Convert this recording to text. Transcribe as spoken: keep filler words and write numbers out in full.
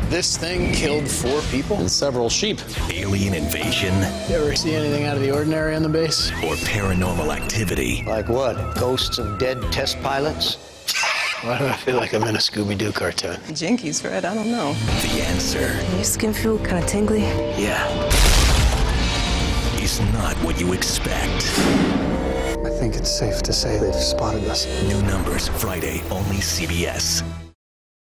This thing killed four people? And several sheep. Alien invasion? You ever see anything out of the ordinary on the base? Or paranormal activity? Like what? Ghosts of dead test pilots? Why do I feel like I'm in a Scooby-Doo cartoon? Jinkies, Fred, I don't know. The answer. Your skin feel kind of tingly? Yeah. Is not what you expect. I think it's safe to say they've spotted us. New Numbers, Friday, only C B S.